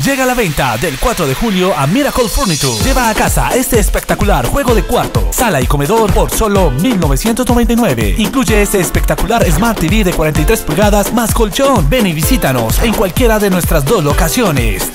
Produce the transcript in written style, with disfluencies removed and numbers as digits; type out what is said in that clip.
Llega a la venta del 4 de julio a Miracle Furniture. Lleva a casa este espectacular juego de cuarto, sala y comedor por solo $1,999. Incluye este espectacular Smart TV de 43 pulgadas más colchón. Ven y visítanos en cualquiera de nuestras 2 locaciones.